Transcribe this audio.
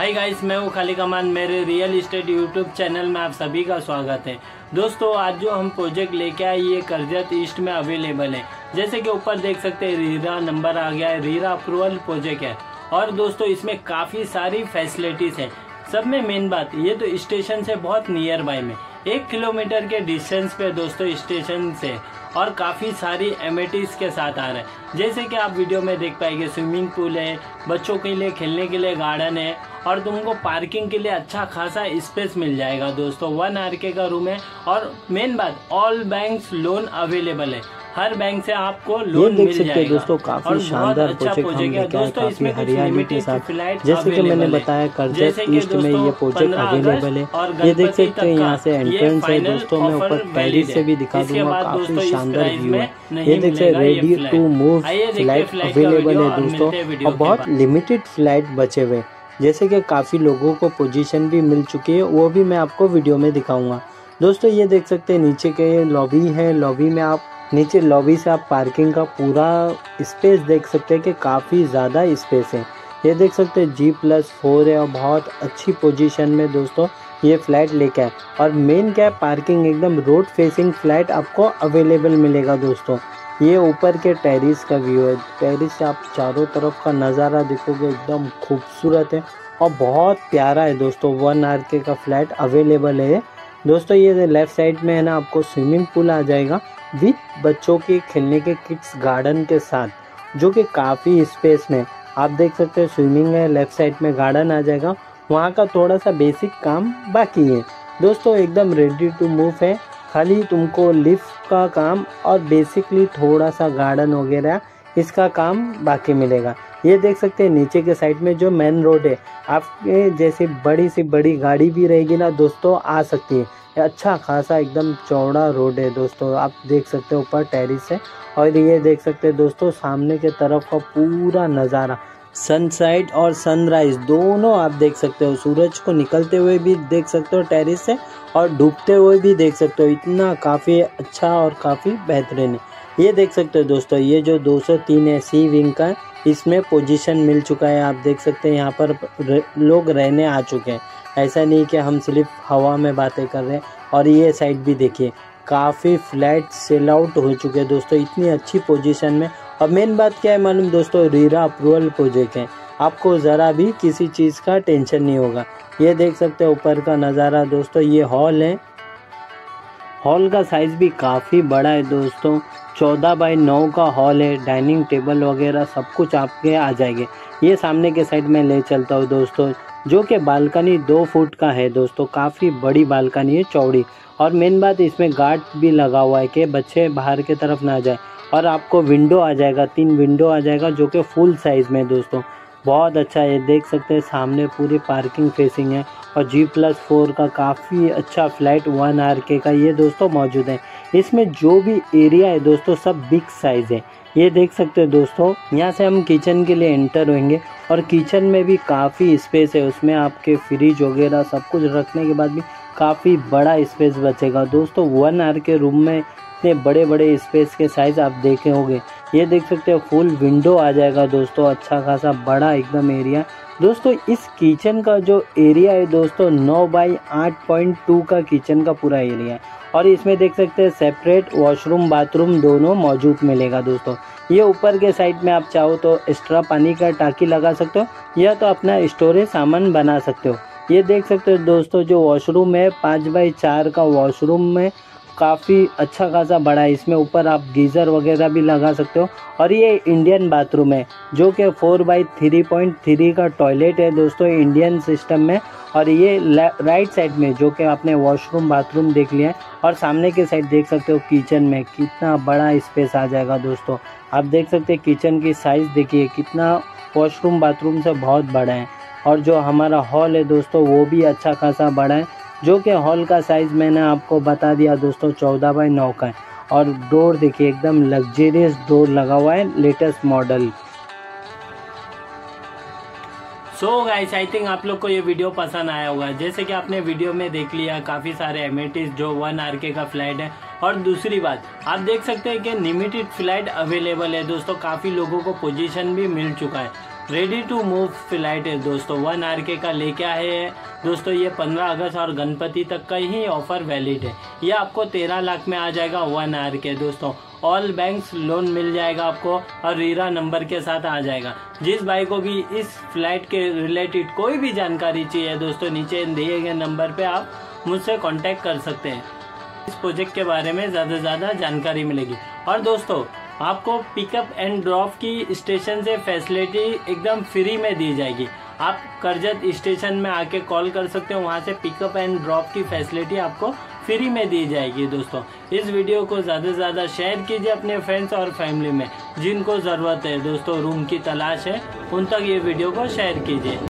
Hi guys, मैं हूँ खालिक अमान। मेरे रियल इस्टेट यूट्यूब चैनल में आप सभी का स्वागत है। दोस्तों, आज जो हम प्रोजेक्ट लेके आए ये करजत ईस्ट में अवेलेबल है। जैसे कि ऊपर देख सकते हैं रीरा नंबर आ गया है, रीरा अप्रूवल प्रोजेक्ट है। और दोस्तों इसमें काफ़ी सारी फैसिलिटीज़ हैं। सब में मेन बात, ये तो स्टेशन से बहुत नियर बाय में 1 किलोमीटर के डिस्टेंस पे दोस्तों स्टेशन से, और काफ़ी सारी एमिनिटीज़ के साथ आ रहे हैं। जैसे कि आप वीडियो में देख पाएंगे, स्विमिंग पूल है, बच्चों के लिए खेलने के लिए गार्डन है, और तुमको पार्किंग के लिए अच्छा खासा स्पेस मिल जाएगा। दोस्तों 1 RK का रूम है, और मेन बात ऑल बैंक्स लोन अवेलेबल है। हर बैंक से आपको लोन मिल जाएगा। दोस्तों काफी शानदार प्रोजेक्ट हम लेके आए, काफी हरियाली के साथ। जैसे कि मैंने बताया करजत ईस्ट में ये प्रोजेक्ट अवेलेबल है। ये देख सकते हैं, यहाँ से एंट्रेंस है दोस्तों। मैं ऊपर टेरिस से भी दिखा दूंगा, काफी शानदार व्यू है। ये देख सकते ready to move flight available है दोस्तों, और बहुत लिमिटेड फ्लाइट बचे हुए। जैसे कि काफी लोगों को पोजीशन भी मिल चुकी है, वो भी मैं आपको वीडियो में दिखाऊंगा। दोस्तों ये देख सकते हैं नीचे के लॉबी है। लॉबी में आप नीचे लॉबी से आप पार्किंग का पूरा स्पेस देख सकते हैं कि काफ़ी ज़्यादा स्पेस है। ये देख सकते हैं G+4 है, और बहुत अच्छी पोजीशन में दोस्तों ये फ्लैट लेके आए। और मेन क्या है, पार्किंग एकदम रोड फेसिंग फ्लैट आपको अवेलेबल मिलेगा दोस्तों। ये ऊपर के टेरिस का व्यू है। टेरिस से आप चारों तरफ का नज़ारा देखोगे, एकदम खूबसूरत है और बहुत प्यारा है दोस्तों। 1 RK का फ्लैट अवेलेबल है दोस्तों। ये लेफ़्ट साइड में है ना, आपको स्विमिंग पूल आ जाएगा विथ बच्चों के खेलने के किड्स गार्डन के साथ, जो कि काफ़ी स्पेस में आप देख सकते हैं। स्विमिंग है, लेफ़्ट साइड में गार्डन आ जाएगा। वहाँ का थोड़ा सा बेसिक काम बाकी है दोस्तों, एकदम रेडी टू मूव है। खाली तुमको लिफ्ट का काम और बेसिकली थोड़ा सा गार्डन वगैरह इसका काम बाकी मिलेगा। ये देख सकते हैं नीचे के साइड में जो मेन रोड है, आपके जैसे बड़ी से बड़ी गाड़ी भी रहेगी ना दोस्तों आ सकती है। अच्छा खासा एकदम चौड़ा रोड है दोस्तों, आप देख सकते हो ऊपर टेरिस है। और ये देख सकते हैं दोस्तों सामने के तरफ का पूरा नज़ारा, सनसेट और सनराइज दोनों आप देख सकते हो। सूरज को निकलते हुए भी देख सकते हो टेरिस से, और डूबते हुए भी देख सकते हो। इतना काफ़ी अच्छा और काफ़ी बेहतरीन है। ये देख सकते हो दोस्तों, ये जो 203 है सी विंग का, इसमें पोजीशन मिल चुका है। आप देख सकते हैं यहाँ पर लोग रहने आ चुके हैं। ऐसा नहीं कि हम सिर्फ हवा में बातें कर रहे हैं। और ये साइड भी देखिए, काफ़ी फ्लैट सेल आउट हो चुके हैं दोस्तों, इतनी अच्छी पोजीशन में। और मेन बात क्या है मालूम दोस्तों, रीरा अप्रूवल प्रोजेक्ट है, आपको ज़रा भी किसी चीज़ का टेंशन नहीं होगा। ये देख सकते हैं ऊपर का नज़ारा दोस्तों। ये हॉल है, हॉल का साइज़ भी काफ़ी बड़ा है दोस्तों। 14x9 का हॉल है। डाइनिंग टेबल वगैरह सब कुछ आपके आ जाएंगे। ये सामने के साइड में ले चलता हूँ दोस्तों, जो कि बालकनी 2 फुट का है दोस्तों। काफ़ी बड़ी बालकनी है, चौड़ी। और मेन बात, इसमें गार्ड भी लगा हुआ है कि बच्चे बाहर की तरफ ना जाए। और आपको विंडो आ जाएगा, 3 विंडो आ जाएगा, जो कि फुल साइज़ में दोस्तों। बहुत अच्छा है। देख सकते हैं सामने पूरी पार्किंग फेसिंग है, और G+4 का काफ़ी अच्छा फ्लैट 1 RK का ये दोस्तों मौजूद है। इसमें जो भी एरिया है दोस्तों सब बिग साइज़ है। ये देख सकते हो दोस्तों, यहाँ से हम किचन के लिए एंटर होंगे, और किचन में भी काफ़ी स्पेस है। उसमें आपके फ्रिज वगैरह सब कुछ रखने के बाद भी काफ़ी बड़ा स्पेस बचेगा दोस्तों। 1 RK रूम में इतने बड़े बड़े स्पेस के साइज़ आप देखे होंगे। ये देख सकते हो फुल विंडो आ जाएगा दोस्तों, अच्छा खासा बड़ा एकदम एरिया दोस्तों। इस किचन का जो एरिया है दोस्तों 9x8.2 का किचन का पूरा एरिया है। और इसमें देख सकते हैं सेपरेट वॉशरूम बाथरूम दोनों मौजूद मिलेगा दोस्तों। ये ऊपर के साइड में आप चाहो तो एक्स्ट्रा पानी का टाकी लगा सकते हो, या तो अपना स्टोरेज सामान बना सकते हो। ये देख सकते हो दोस्तों, जो वॉशरूम है 5x4 का वॉशरूम में काफ़ी अच्छा खासा बड़ा है। इसमें ऊपर आप गीज़र वगैरह भी लगा सकते हो। और ये इंडियन बाथरूम है, जो कि 4x3.3 का टॉयलेट है दोस्तों इंडियन सिस्टम में। और ये राइट साइड में जो कि आपने वॉशरूम बाथरूम देख लिया है, और सामने के साइड देख सकते हो किचन में कितना बड़ा स्पेस आ जाएगा दोस्तों। आप देख सकते हैं किचन की साइज़ देखिए, कितना वॉशरूम बाथरूम से बहुत बड़ा है। और जो हमारा हॉल है दोस्तों वो भी अच्छा खासा बड़ा है, जो कि हॉल का साइज़ मैंने आपको बता दिया दोस्तों 14x9 का है। और डोर देखिए, एकदम लग्जरियस डोर लगा हुआ है, latest model. So guys, I think आप लोग को ये वीडियो पसंद आया होगा। जैसे कि आपने वीडियो में देख लिया काफ़ी सारे एमिनिटीज़ जो 1 RK का फ्लैट है। और दूसरी बात, आप देख सकते हैं कि लिमिटेड फ्लैट अवेलेबल है दोस्तों। काफ़ी लोगों को पोजीशन भी मिल चुका है। रेडी टू मूव फ्लाइट है दोस्तों, 1 RK का लेके आए हैं दोस्तों। ये 15 अगस्त और गणपति तक का ही ऑफर वैलिड है। ये आपको 13 लाख में आ जाएगा 1 RK दोस्तों। ऑल बैंक्स लोन मिल जाएगा आपको और रीरा नंबर के साथ आ जाएगा। जिस भाई को भी इस फ्लाइट के रिलेटेड कोई भी जानकारी चाहिए दोस्तों, नीचे दिए गए नंबर पे आप मुझसे कांटेक्ट कर सकते हैं। इस प्रोजेक्ट के बारे में ज़्यादा से ज़्यादा जानकारी मिलेगी। और दोस्तों आपको पिकअप एंड ड्रॉप की स्टेशन से फैसिलिटी एकदम फ्री में दी जाएगी। आप करजत स्टेशन में आके कॉल कर सकते हो, वहाँ से पिकअप एंड ड्रॉप की फैसिलिटी आपको फ्री में दी जाएगी दोस्तों। इस वीडियो को ज़्यादा से ज़्यादा शेयर कीजिए अपने फ्रेंड्स और फैमिली में, जिनको ज़रूरत है दोस्तों, रूम की तलाश है, उन तक ये वीडियो को शेयर कीजिए।